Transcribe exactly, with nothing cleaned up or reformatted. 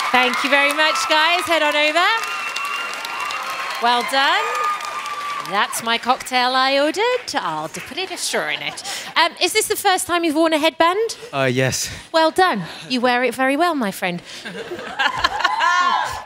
Thank you very much, guys. Head on over. Well done. That's my cocktail I ordered. I'll put a straw in it. Um, is this the first time you've worn a headband? Uh, yes. Well done. You wear it very well, my friend.